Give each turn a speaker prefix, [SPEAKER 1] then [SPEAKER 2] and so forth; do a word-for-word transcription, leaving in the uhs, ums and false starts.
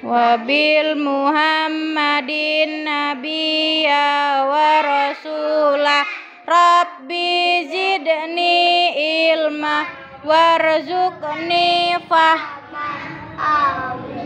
[SPEAKER 1] wa bil Muhammadin nabiyya wa rasulah rabbi zidni ilma warzuqni fahma. Amin.